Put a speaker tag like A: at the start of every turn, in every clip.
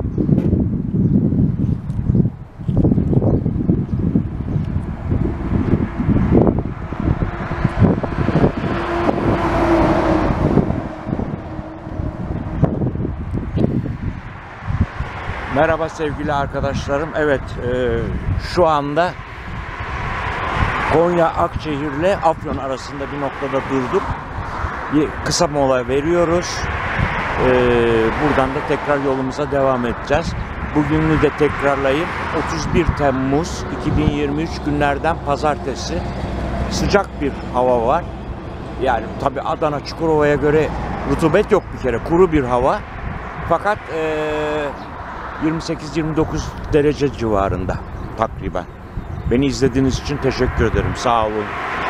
A: Merhaba sevgili arkadaşlarım. Evet, şu anda Konya Akçehir ile Afyon arasında bir noktada durduk. Bir kısa mola veriyoruz. Buradan da tekrar yolumuza devam edeceğiz. Bugünü de tekrarlayayım. 31 Temmuz 2023 günlerden pazartesi. Sıcak bir hava var. Yani tabi Adana, Çukurova'ya göre rutubet yok bir kere. Kuru bir hava. Fakat 28-29 derece civarında takriben. Beni izlediğiniz için teşekkür ederim. Sağ olun.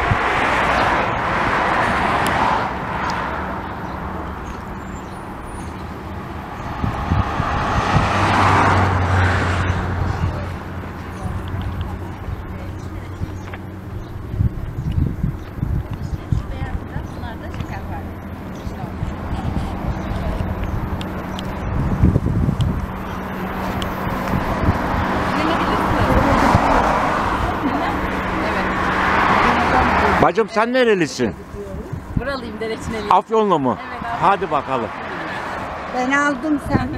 A: Bacım sen nerelisin?
B: Buralıyım, Dereçineliyim.
A: Afyonlu mu?
B: Evet abi.
A: Hadi bakalım.
C: Ben aldım sen.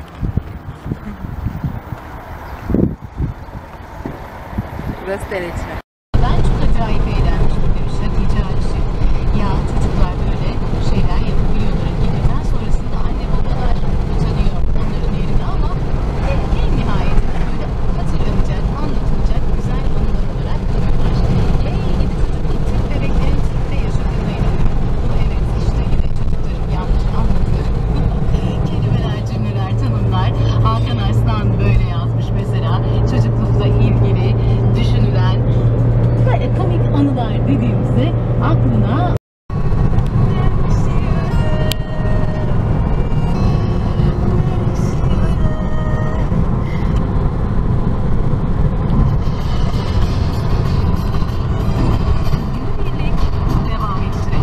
B: Burası Dereçine. Ben çok acayip eğlenmiştim demişler icatçı. Ya çocuklar böyle şeyler yapabiliyorlar. Geceden sonrasında anne babalar utanıyor onların yerine ama en nihayetinde böyle hatırlanacak, anlatılacak güzel anılar olarak kalıyorlar. Hey gidi çocukluk Türk bebeklerin Türk'te yaşadığına inanıyorum. Bu evet işte yine çocukların yanlış anladığı kelimeler, cümleler, tanımlar. Hakan Arslan böyle yazmış mesela. Çocuklukla ilgili düşünülen böyle komik anılar dediğimizde aklına devam edecek.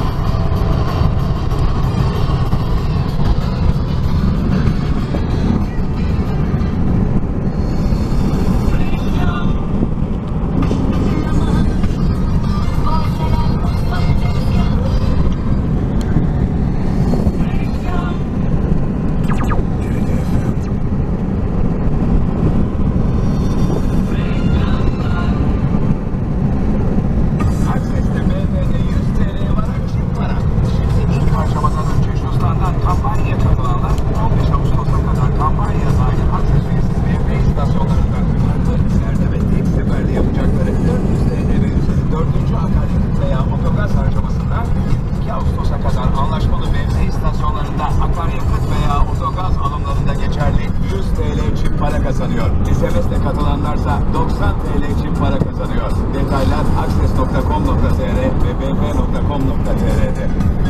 D: kazanıyor. SMS'le katılanlarsa 90 TL çift para kazanıyor. Detaylar access.com.tr ve bb.com.tr'de.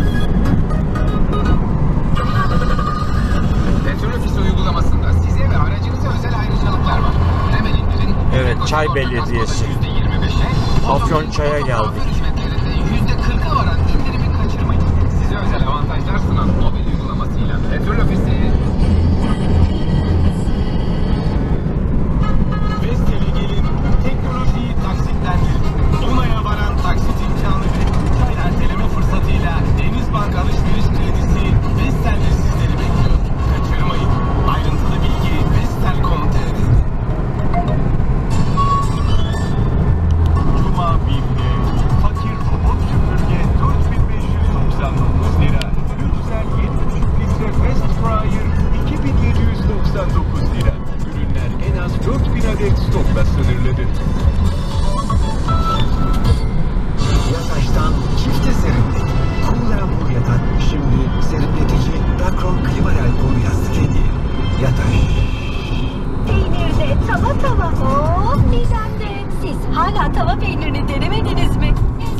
D: Petrolofis uygulamasında size ve aracınıza özel ayrıcalıklar var. Hemen indirin.
A: Evet, Çay Belediyesi. Afyon Çay'a geldik.
D: %40'a varan indirimi kaçırmayın. Size özel avantajlar sunan mobil uygulamasıyla Petrolofis'i Vestel'e gelin, teknolojiyi taksitlendirin. Onaya varan taksit imkanı ve çay erteleme fırsatıyla Denizbank alışveriş kredisi Vestel'de sizleri bekliyor. Kaçırmayın. Ayrıntılı bilgi vestel.com.tr. Cuma 1'de fakir robot süpürge 4.599 lira. Yüksel 7.5 litre Fast Fryer 2.799 lira. Ürünler en az 4.000 adet stokla sınırlıdır.
E: Yataş'tan çifte serinlik. Cool & Cool yatak. Şimdi serinletici Dacron Klimarel Cool yastık hediye. Yataş.
F: Peynirde tava hop midemde. Siz hala tava peynirini denemediniz mi?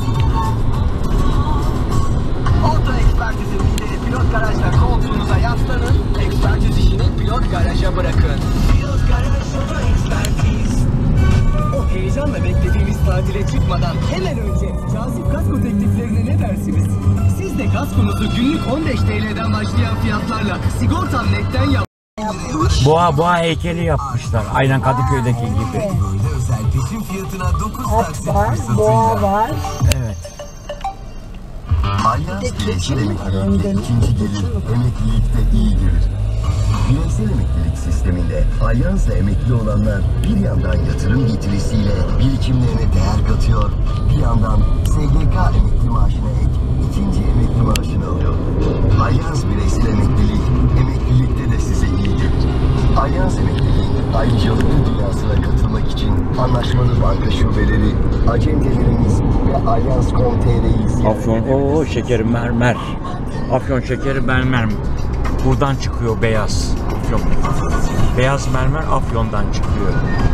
E: Oto ekspertizin lideri pilot garajda koltuğunuza yaslanın. Ekspertiz işini pilot garaja bırakın. Pilot garajda ekspertiz. O heyecanla beklediğimiz tatile çıkmadan hemen önce cazip kasko tekliflerine ne dersiniz? Siz de kaskonuzu günlük 15 TL'den başlayan fiyatlarla Sigortam Net'ten yapmış.
A: Boğa heykeli yapmışlar. Aynen Kadıköy'deki gibi.
E: Özel peşin fiyatına 9
C: At
E: taksit
C: var, boğa
E: fırsatıyla.
C: var.
A: Evet.
E: Alyans bireysel emeklilikte ikinci gelir, emeklilikte iyi gelir. Bireysel emeklilik sisteminde Alyans'la emekli olanlar bir yandan yatırım getirisiyle birikimlerine değer katıyor, bir yandan SGK emekli maaşına ek ikinci emekli maaşını alıyor. Alyans bireysel emeklilik, emeklilikte de size iyi gelir. Alyans emekliliğin ayrıcalıklı dünyasına katılmak için anlaşmalı banka şubeleri, acentelerimiz ve Alyans.com.tr'yi ziyaret
A: Afyon,
E: edebilirsiniz.
A: şekeri mermer. Afyon şekeri mermer. Buradan çıkıyor beyaz. Afyon. Beyaz mermer Afyon'dan çıkıyor.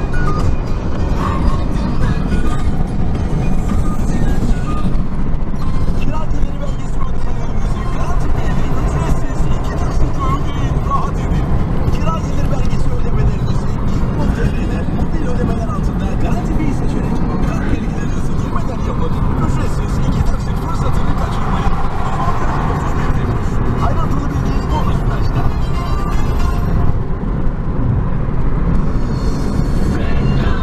D: Kira geliri belgesi ödemelerinizi garanti edin. Ücretsiz 2 taksit ödeyin. Rahat edin. Kira geliri belgesi ödemelerinizi İlk.tr'de mobil ödemeler altında garanti bir seçenek. Kart bilgilerinizi girmeden yapın. Ücretsiz 2 taksit fırsatını kaçırmayın. Ayrıntılı bilgi bonus flaşta.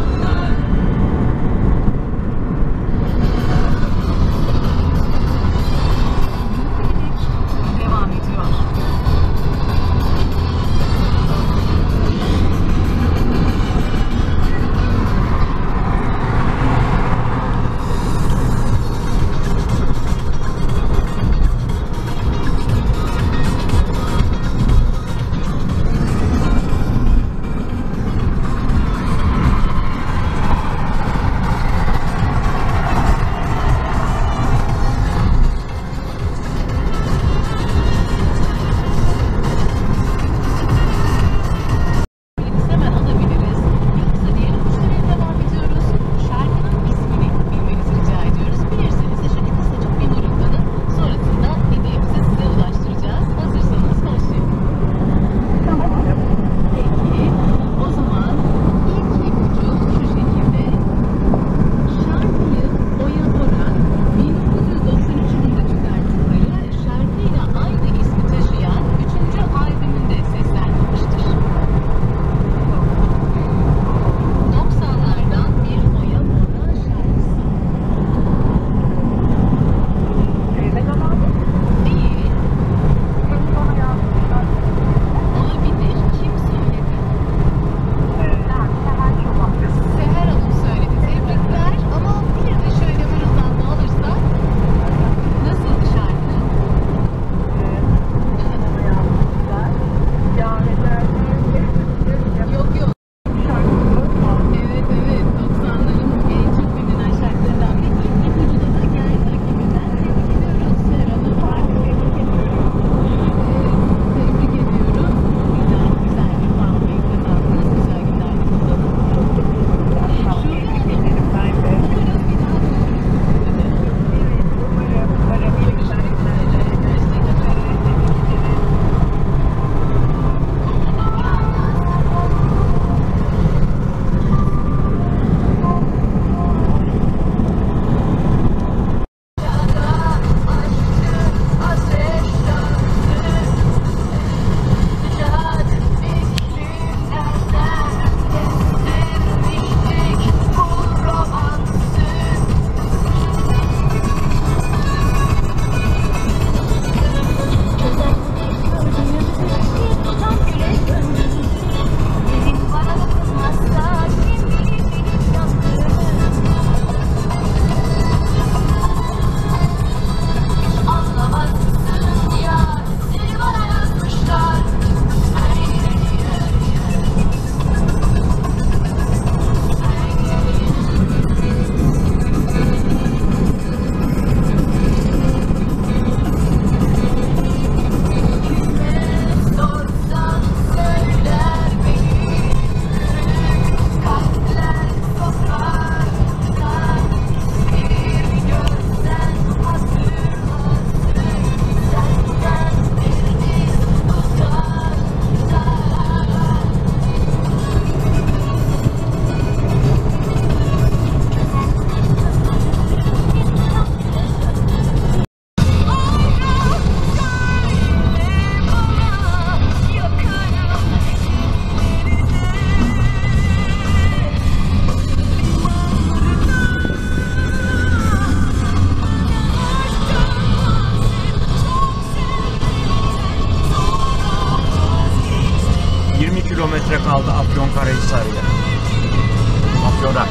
A: kaldı Afyonkarahisar'ya. Afyon'a.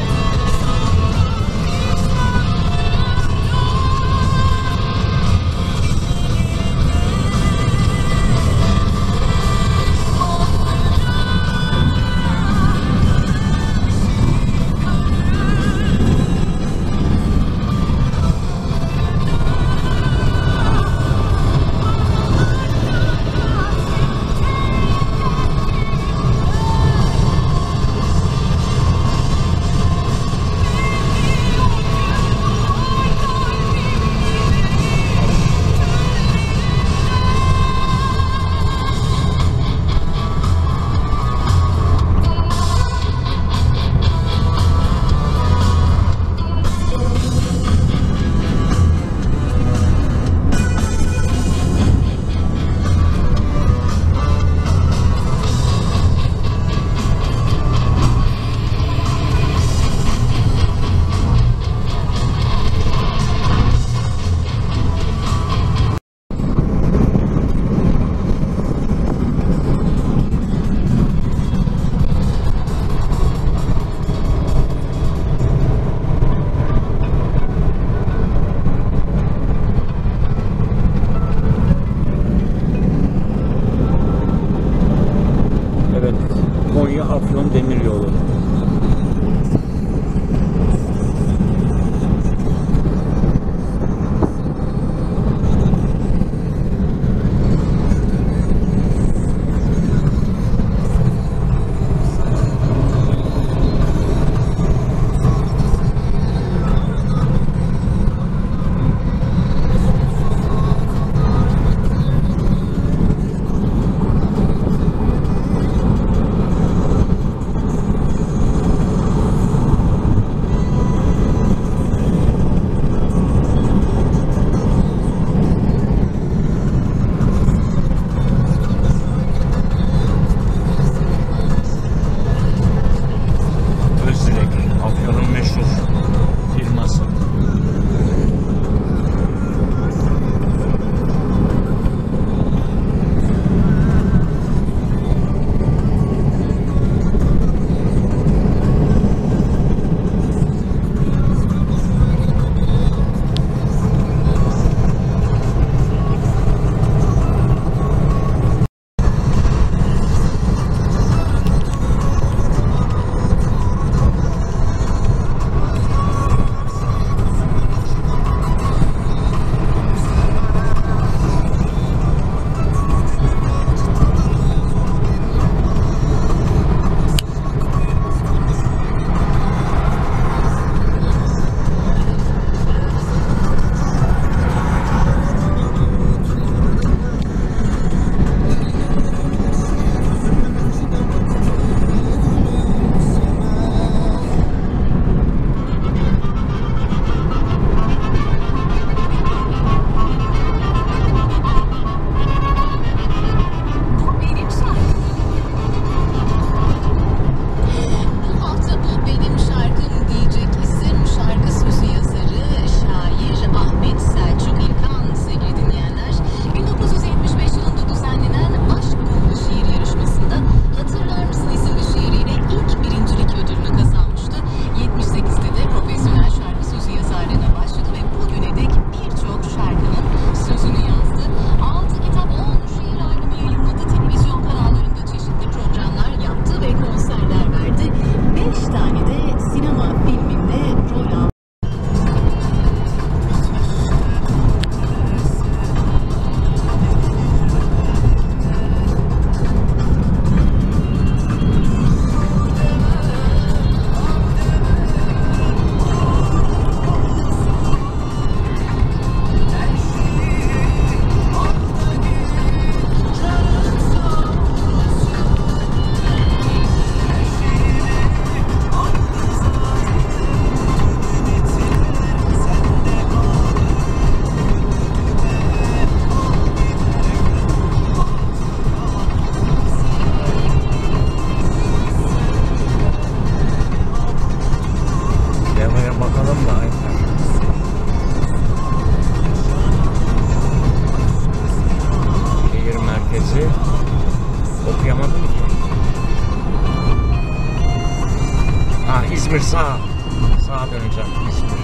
A: İzmir sağa. Sağa döneceğim. İzmir.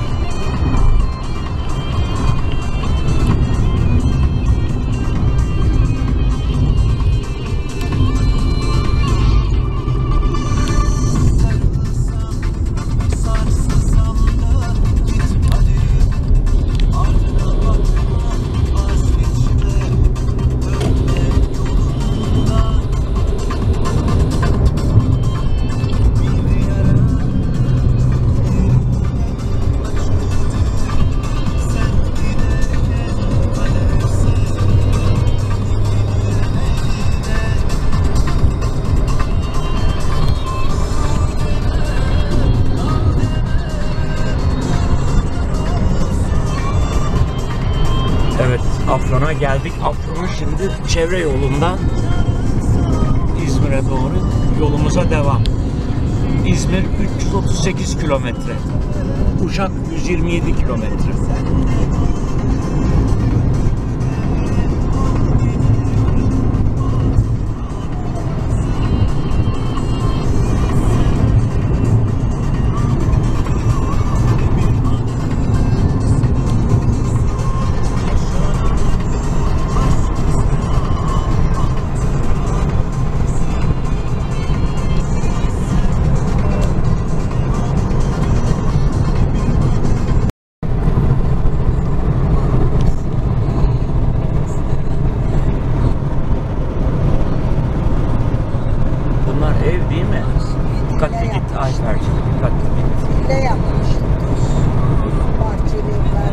A: Evet, Afyon'a geldik. Afyon'un şimdi çevre yolundan İzmir'e doğru yolumuza devam. İzmir 338 kilometre. Uşak 127 kilometre. Ev değil mi? Dikkatli git Ayfer'cim. Dikkatli git.
C: Ne yapmıştır? Bahçeliler.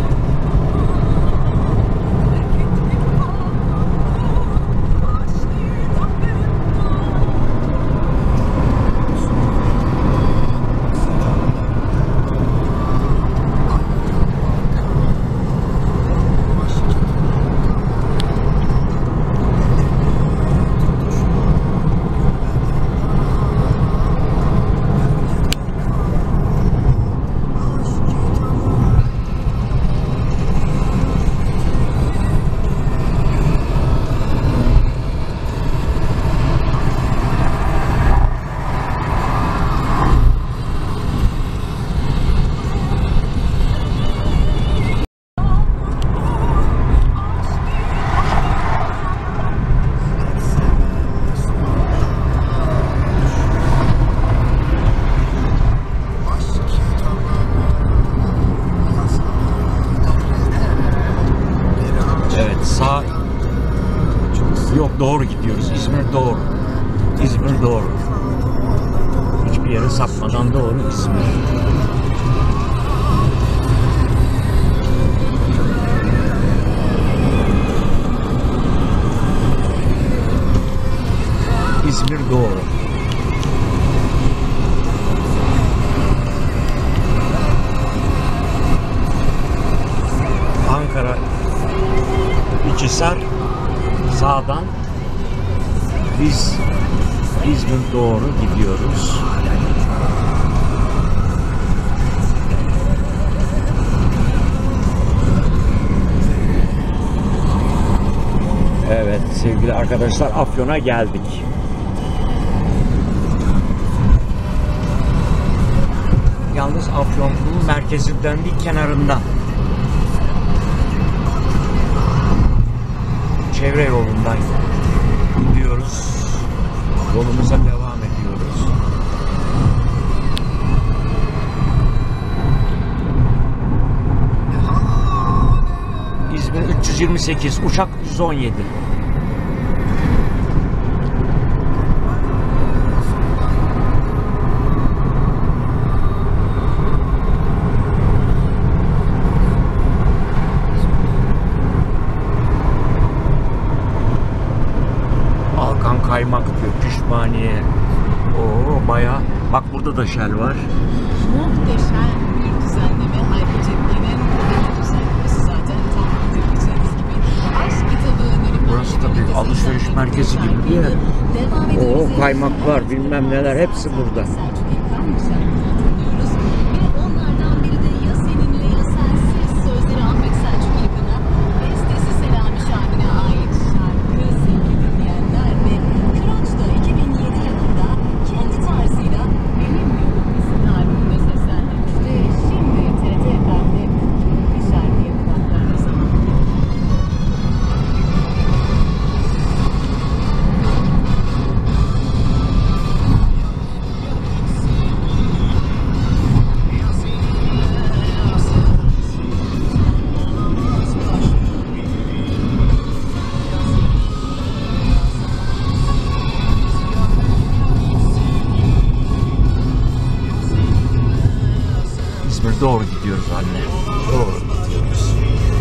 A: Sağ. Yok, doğru gidiyoruz. İzmir doğru. İzmir doğru. Hiçbir yere sapmadan doğru İzmir. İzmir doğru. Ankara İçhisar sağdan, biz İzmir doğru gidiyoruz. Evet sevgili arkadaşlar, Afyon'a geldik. Yalnız Afyon'un merkezinden değil, kenarından. Çevre yolundan gidiyoruz. Yolumuza devam ediyoruz. İzmir 328, Uşak 117. Kaymak diyor, Pişmaniye. Oo bayağı. Bak burada da Shell var.
B: Muhteşem bir düzenleme. Ayrıca benim bu düzenlemesi zaten tam bildiğiniz gibi. Aşk kitabı önerip
A: Burası da bir alışveriş merkezi gibi bir yer. Oo kaymaklar, bilmem neler, hepsi burada.
B: Onlardan biri de Ya Seninle Ya Sensiz, sözleri Ahmet Selçuk İlkan'a, bestesi Selami Şahin'e ait şarkı sevgili dinleyenler ve Kıraç'ta 2007 yılında kendi tarzıyla Benim Yolum isimli albümünde
A: doğru gidiyoruz anne. Doğru gidiyoruz.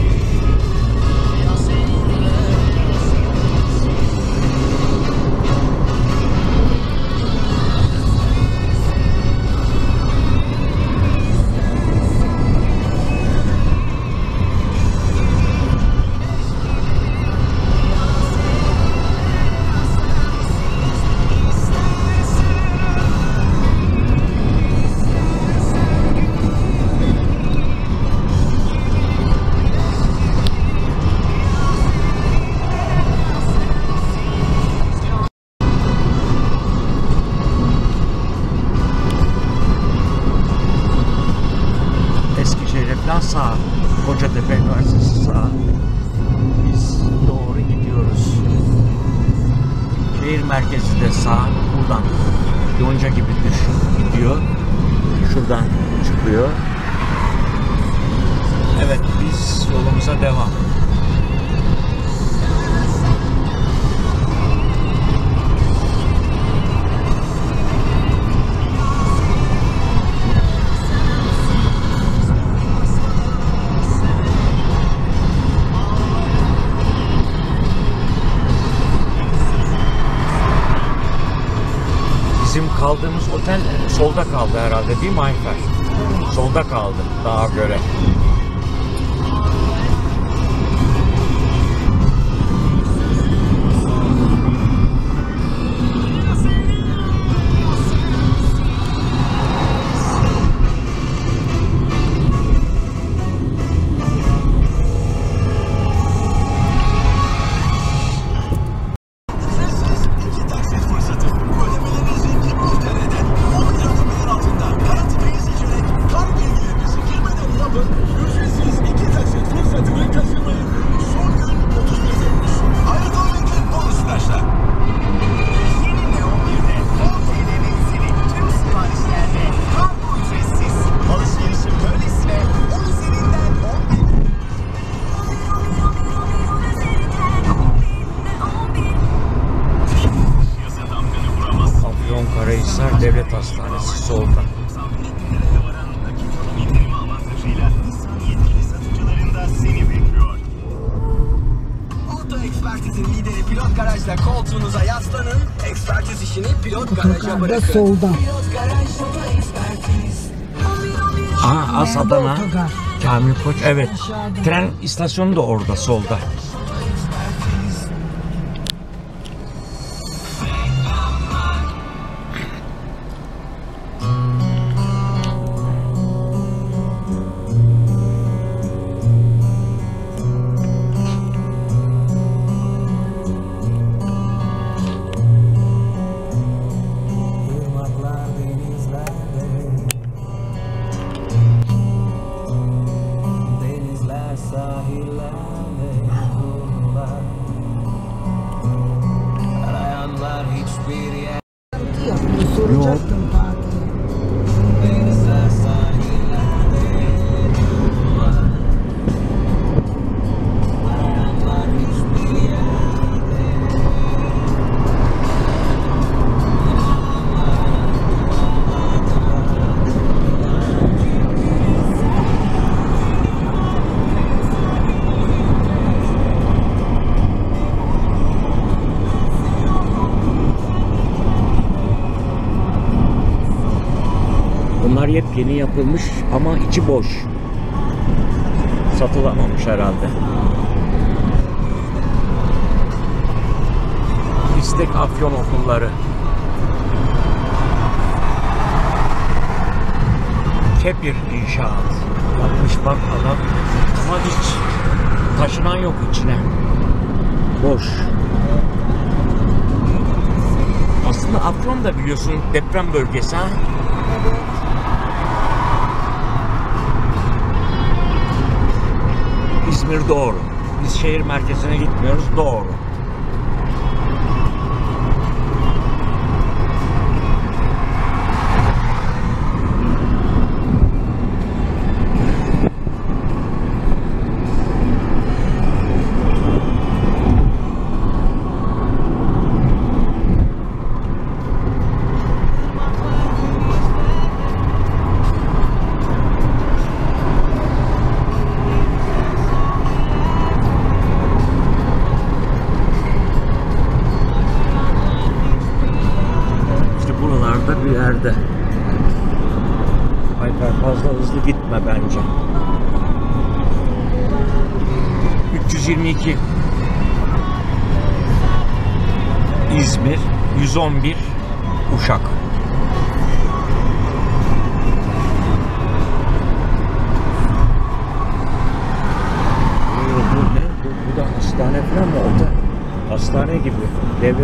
A: Sağ, Kocatepe Üniversitesi sağ. Biz doğru gidiyoruz. Şehir merkezi de sağ. Buradan yonca gibi gidiyor. Şuradan çıkıyor. Evet, biz yolumuza devam. Bizim kaldığımız otel solda kaldı herhalde değil mi Ayfer? Solda kaldı daha göre. Karahisar Devlet Hastanesi solda.
E: Auto Ekspertiz'in lideri Pilot Garaj'da koltuğunuza yaslanın. Ekspertiz işini Pilot Garaj'a bırakın.
C: Solda.
A: As Adana, Kamil Koç, evet. Tren istasyonu da orada solda.
C: Soracaktım Fatih.
A: Bunlar yepyeni yapılmış ama içi boş. Satılamamış herhalde. İstek Afyon okulları. Kepir inşaat. Yapmış bak adam. Ama hiç taşınan yok içine. Boş. Aslında Afyon da biliyorsun deprem bölgesi ha. İzmir doğru. Biz şehir merkezine gitmiyoruz, doğru. nerede? Alper fazla hızlı gitme bence. 322 İzmir, 111 Uşak. Bu ne? Bu da hastane falan mı? Otel. Hastane gibi. Devlet.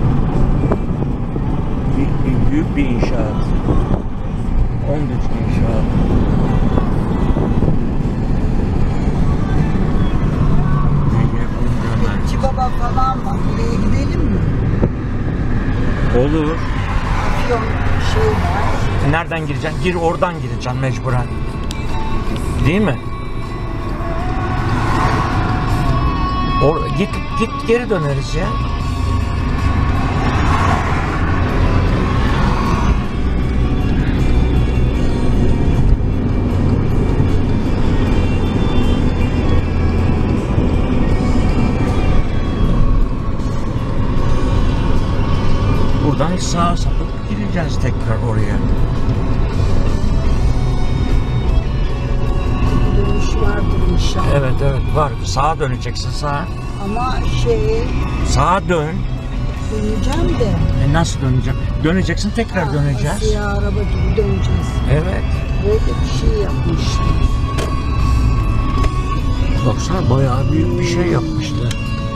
A: Büyük bir inşaat. 10 güçlü inşaat.
C: Bekçi Baba falan var. Buraya gidelim mi?
A: Olur.
C: Afyon şey var.
A: Nereden gireceksin? Gir, oradan gireceksin mecburen. Değil mi? Git geri döneriz ya. Buradan sağa sapıp gireceğiz tekrar oraya.
C: Dönüş vardır inşallah.
A: Evet var. Sağa döneceksin sağa.
C: Ama
A: Sağa dön.
C: döneceğim de.
A: Nasıl döneceğim? Döneceksin tekrar döneceğiz.
C: Siyah araba gibi döneceğiz.
A: Evet.
C: Böyle bir şey yapmışlar.
A: Baksana bayağı büyük bir şey yapmışlar.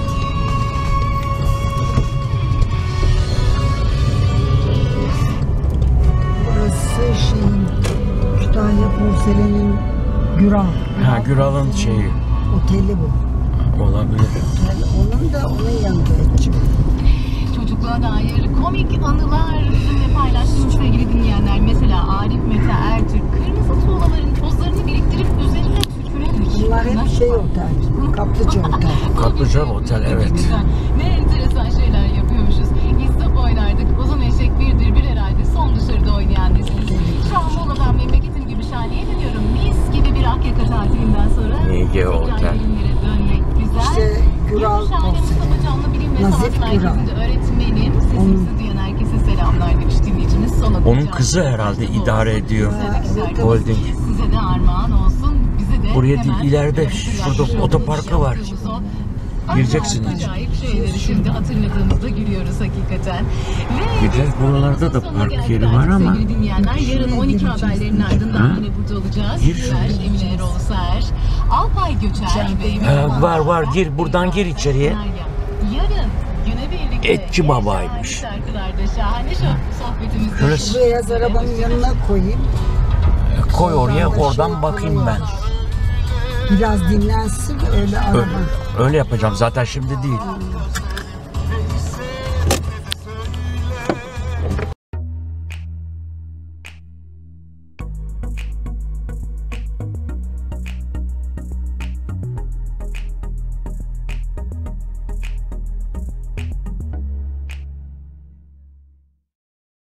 C: Burası şeyin Kütahya Porselenin Güral.
A: Güral'ın şeyi.
C: Oteli bu.
A: Olabilir.
C: Otel. Onun da onun yanında edeceğim.
B: Çocukluğa dair komik anılar sizinle paylaştım sevgili dinleyenler. Mesela Arif Mete Ertürk kırmızı tuğlaların tozlarını biriktirip üzerine tükürerek.
C: Bunlar hep şey otel. Kaplıca otel.
A: Kaplıca otel, evet.
B: Ne enteresan şeyler yapıyormuşuz. İstop oynardık. Uzun eşek birdir bir herhalde son dışarıda oynayan nesiniz. Şu an Muğla'dan memleketim gibi şahane ediyorum. Mis gibi bir Akyaka tatilinden sonra
A: Ege Otel.
B: tekrar bilimlere dönmek güzel.
C: İşte Güral
B: Şahane Mustafa
C: Porselen.
B: Canlı Bilim ve
C: Nazif
B: Sanat
C: Güral.
B: Merkezi'nde öğretmenim. Sesimizi duyan herkese selamlar demiş dinleyicimiz. Son
A: Onun
B: okuyacağım.
A: kızı herhalde idare ediyor. Holding.
B: Size de armağan olsun. Bize de
A: Buraya
B: hemen
A: değil, ileride
B: yapılan
A: şurada
B: bir
A: otoparkı var.
B: yaptığımız o
A: Gireceksin içine.
B: acayip şeyleri şimdi hatırladığımızda gülüyoruz hakikaten. Ve
A: Bir de buralarda da
B: sonuna
A: park
B: geldik
A: yeri var ama.
B: sevgili dinleyenler, yarın 12 haberlerin ardından
A: Ha?
B: yine burada olacağız.
A: Gir
B: Sizler,
A: şuraya.
B: Emine Erol Ser, Alpay Göçer ve
A: Var gir, buradan gir içeriye.
B: Yarın güne birlikte
A: Etçi babaymış.
B: şarkılarda şahane sohbetimizde.
A: Şurası.
C: Bu beyaz arabanın yanına koyayım.
A: Koy oraya, oradan bakayım ben.
C: Biraz dinlensin öyle araba.
A: Öyle yapacağım zaten, şimdi değil.